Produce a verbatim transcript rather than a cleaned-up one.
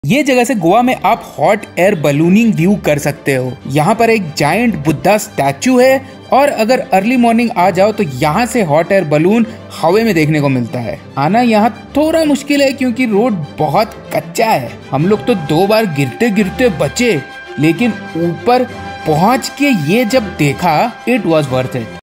ये जगह से गोवा में आप हॉट एयर बलूनिंग व्यू कर सकते हो। यहाँ पर एक जायंट बुद्धा स्टैचू है और अगर अर्ली मॉर्निंग आ जाओ तो यहाँ से हॉट एयर बलून हवा में देखने को मिलता है। आना यहाँ थोड़ा मुश्किल है क्योंकि रोड बहुत कच्चा है। हम लोग तो दो बार गिरते गिरते बचे, लेकिन ऊपर पहुँच के ये जब देखा, इट वॉज वर्थ इट।